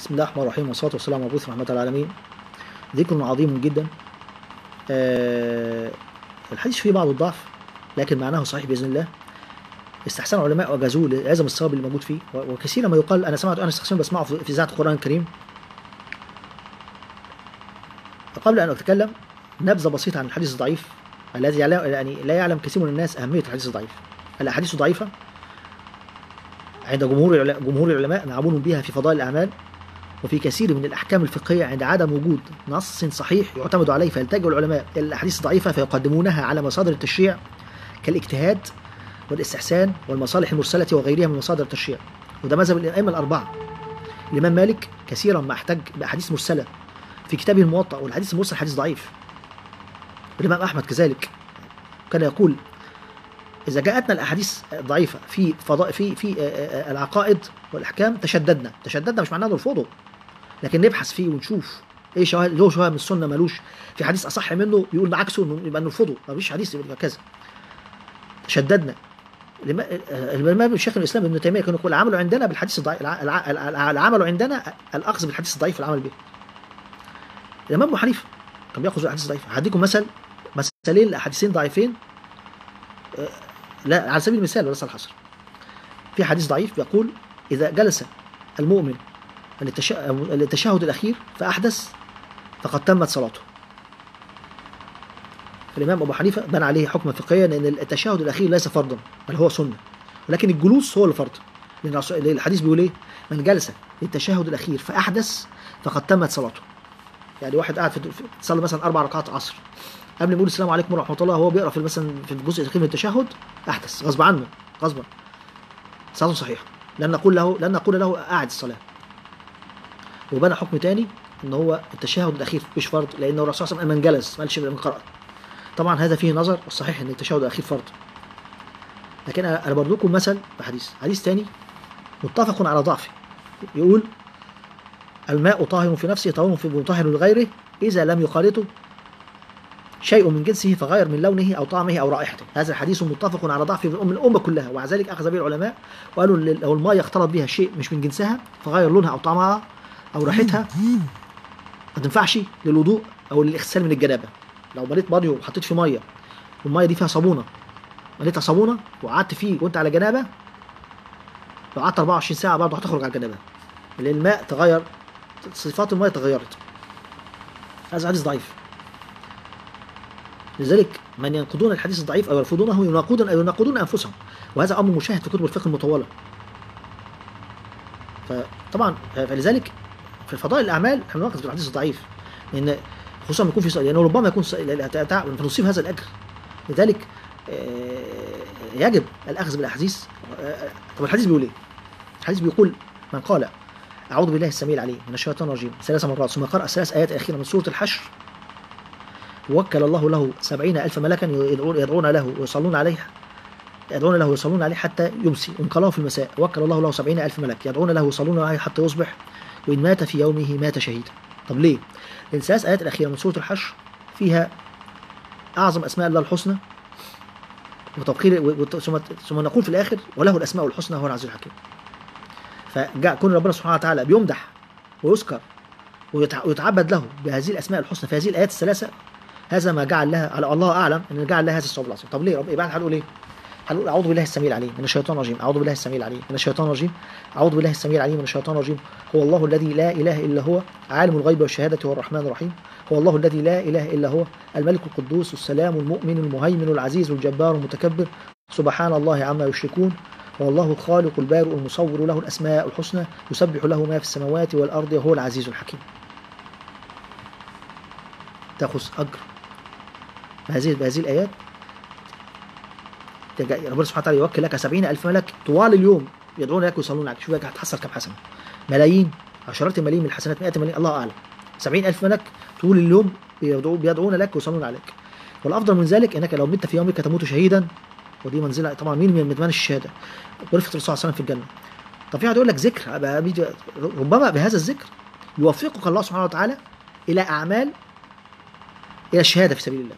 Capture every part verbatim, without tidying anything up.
بسم الله الرحمن الرحيم، والصلاة والسلام على مبعوث رحمة العالمين. ذكر عظيم جدا. آه الحديث فيه بعض الضعف لكن معناه صحيح بإذن الله. استحسن العلماء وجازوه لعظم الصواب اللي موجود فيه، وكثيرا ما يقال أنا سمعت أنا استحسن بسمعه في إذاعة القرآن الكريم. قبل أن أتكلم نبذة بسيطة عن الحديث الضعيف الذي يعني لا يعلم كثير من الناس أهمية الحديث الضعيف. الأحاديث الضعيفة عند جمهور جمهور العلماء نعبون بها في فضائل الأعمال وفي كثير من الأحكام الفقهية عند عدم وجود نص صحيح يعتمد عليه، فيلتجئ العلماء إلى الأحاديث الضعيفة فيقدمونها على مصادر التشريع كالاجتهاد والاستحسان والمصالح المرسلة وغيرها من مصادر التشريع. وده مذهب الأئمة الأربعة. الإمام مالك كثيرا ما احتج بأحاديث مرسلة في كتابه الموطأ، والحديث المرسل حديث ضعيف. الإمام أحمد كذلك كان يقول إذا جاءتنا الأحاديث الضعيفة في فضاء في في العقائد والأحكام تشددنا. تشددنا مش معناه نرفضه، لكن نبحث فيه ونشوف ايه شواهد له، شواهد من السنه مالوش، في حديث اصح منه بيقول بعكسه يبقى نرفضه، ما فيش حديث يبقى كذا. تشددنا. الامام شيخ الاسلام ابن تيميه كان يقول العمل عندنا بالحديث الضعيف، العمل عندنا الاخذ بالحديث الضعيف والعمل به. الامام ابو حنيفه كان بياخذ بالحديث الضعيف. هديكم مثل مثالين لاحاديثين ضعيفين، لا على سبيل المثال وليس الحصر. في حديث ضعيف بيقول اذا جلس المؤمن التشهد الأخير فأحدث فقد تمت صلاته. الإمام أبو حنيفة بنى عليه حكما فقهيا لأن التشهد الأخير ليس فرضا بل هو سنة، ولكن الجلوس هو الفرض. لأن الحديث بيقول إيه؟ من جلس للتشهد الأخير فأحدث فقد تمت صلاته. يعني واحد قاعد في صلى مثلا أربع ركعات عصر، قبل ما يقول السلام عليكم ورحمة الله هو بيقرأ في مثلا في الجزء الأخير من التشهد أحدث غصب عنه، غصبا صلاته صحيحة، لن نقول له لن نقول له أعد الصلاة. وبنى حكم تاني ان هو التشهد الاخير مش فرض، لان الرسول صلى الله عليه وسلم من جلس ما قالش من قرأ. طبعا هذا فيه نظر، الصحيح ان التشهد الاخير فرض. لكن انا برضو لكم مثل بحديث حديث تاني متفق على ضعفه. يقول الماء طاهر في نفسه طهور في مطهر لغيره اذا لم يخالطه شيء من جنسه فغير من لونه او طعمه او رائحته. هذا الحديث متفق على ضعفه من الامه كلها، ومع ذلك اخذ به العلماء وقالوا لو الماء يختلط بها شيء مش من جنسها فغير لونها او طعمها او ريحتها ما تنفعش للوضوء او للاغتسال من الجنابه. لو مليت بانيو وحطيت فيه ميه والميه دي فيها صابونه، مليتها صابونه وقعدت فيه وانت على جنابه، لو قعدت أربعة وعشرين ساعه برضه هتخرج على الجنابه، لان الماء تغير، صفات الماء تغيرت. هذا حديث ضعيف. لذلك من ينقضون الحديث الضعيف او يرفضونه يناقضون او يناقضون انفسهم، وهذا امر مشاهد في كتب الفقه المطوله. فطبعا فلذلك في الفضائل الاعمال احنا بنركز في الحديث الضعيف، لان خصوصا يكون في لانه ربما يكون فنصيب هذا الاجر. لذلك يجب الاخذ بالاحاديث. طب الحديث بيقول ايه؟ الحديث بيقول من قال اعوذ بالله السميع العليم من الشيطان الرجيم ثلاث مرات ثم قرأ ثلاث ايات اخيره من سوره الحشر وكل الله له سبعين ألف ملكا يدعون له ويصلون عليه يدعون له ويصلون عليه حتى يمسي، وإن قالوا في المساء وكل الله له سبعين ألف ملك يدعون له ويصلون عليه حتى يصبح، وإن مات في يومه مات شهيدا. طب ليه؟ لأن الثلاث آيات الأخيرة من سورة الحشر فيها أعظم أسماء الله الحسنى، وتبقير ثم نقول في الآخر وله الأسماء الحسنى هو العزيز الحكيم. فجاء كون ربنا سبحانه وتعالى بيمدح ويذكر ويتعبد له بهذه الأسماء الحسنى في هذه الآيات الثلاثة، هذا ما جعل لها على الله أعلم أن جعل لها هذا الصواب العظيم. طب ليه؟ رب يبقى هنقول إيه؟ هنقول أعوذ بالله السميع العليم من الشيطان الرجيم، أعوذ بالله السميع العليم من الشيطان الرجيم، أعوذ بالله السميع العليم من الشيطان الرجيم. هو الله الذي لا إله إلا هو عالم الغيب والشهادة هو الرحمن الرحيم. هو الله الذي لا إله إلا هو الملك القدوس السلام المؤمن المهيمن العزيز الجبار المتكبر سبحان الله عما يشركون. هو الله الخالق البارئ المصور له الأسماء الحسنى يسبح له ما في السماوات والأرض وهو العزيز الحكيم. تأخذ أجر بهذه بهذه الآيات. ربنا سبحانه وتعالى يوكل لك سبعين ألف ملك طوال اليوم يدعون لك ويصلون عليك. شوف هتحصل كم حسنة، ملايين عشرات الملايين من الحسنات، مئات الملايين الله أعلم. سبعين ألف ملك طول اليوم بيدعون لك ويصلون عليك. والأفضل من ذلك أنك لو مت في يومك تموت شهيدا، ودي منزلة طبعا مين من متمنى الشهادة ورفقة الرسول صلى الله عليه وسلم في الجنة. طب في واحد يقول لك ذكر، ربما بهذا الذكر يوفقك الله سبحانه وتعالى إلى أعمال إلى الشهادة في سبيل الله.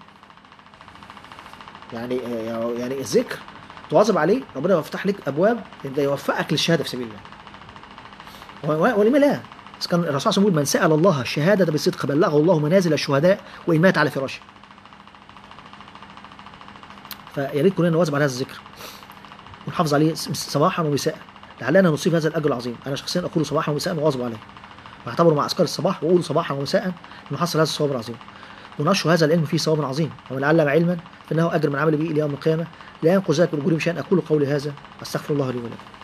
يعني يعني الذكر تواظب عليه ربنا يفتح لك ابواب يوفقك للشهاده في سبيل الله. ولما لا؟ بس كان الرسول صلى الله عليه وسلم يقول: من سأل الله الشهادة بالصدق بلغه الله منازل الشهداء وإن مات على فراشه. فيا ريت كلنا نواظب على هذا الذكر ونحافظ عليه صباحا ومساء لعلنا نصيب هذا الأجر العظيم. أنا شخصيا أقول صباحا ومساء وأواظب عليه، واعتبره مع أذكار الصباح وأقول صباحا ومساء نحصل هذا الثواب العظيم، ونشر هذا العلم فيه ثواب عظيم. ومن علم علما فإنه أجر من عمل به إلى يوم القيامة لا ينقص ذلك من أجورهم شيئا. أقول قولي هذا أستغفر الله لي ولكم.